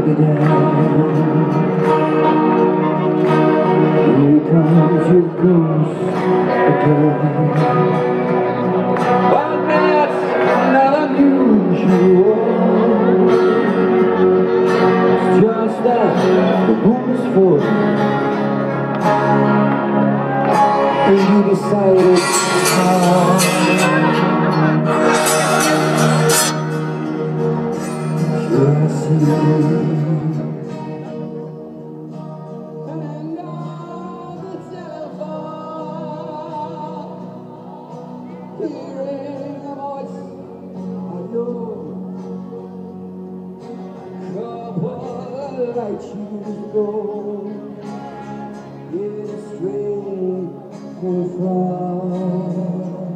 me down. Here comes your ghost again. But that's not unusual. It's just that the room is full, and you decided hearing a voice I know, couple I choose to go, get straight from.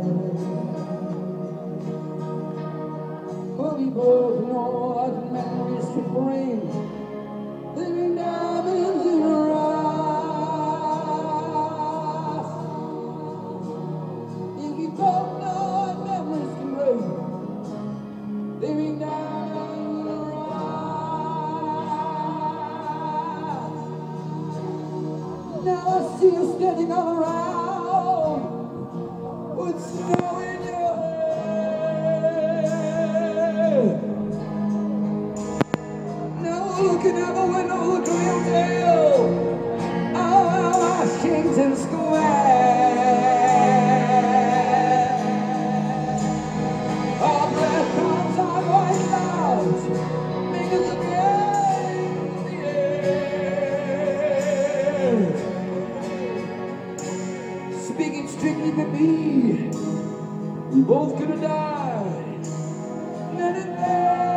But we both know what memories can bring, living diamonds in the rough. And we both know what memories can bring, living diamonds in the rough. Now I see you standing all around with snow in your hair. Now looking out the window, looking at your tail, oh, Washington Square. Our breath comes on white clouds, making the game in the air. Speaking strictly for me, we both could have died. Let it be.